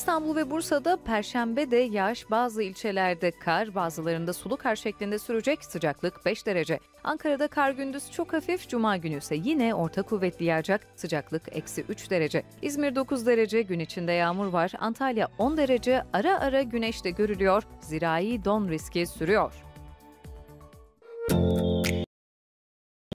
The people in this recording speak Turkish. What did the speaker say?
İstanbul ve Bursa'da Perşembe de yağış, bazı ilçelerde kar, bazılarında sulu kar şeklinde sürecek. Sıcaklık 5 derece. Ankara'da kar gündüz çok hafif, Cuma günü ise yine orta kuvvetli yağacak. Sıcaklık -3 derece. İzmir 9 derece, gün içinde yağmur var. Antalya 10 derece, ara ara güneş de görülüyor. Zirai don riski sürüyor.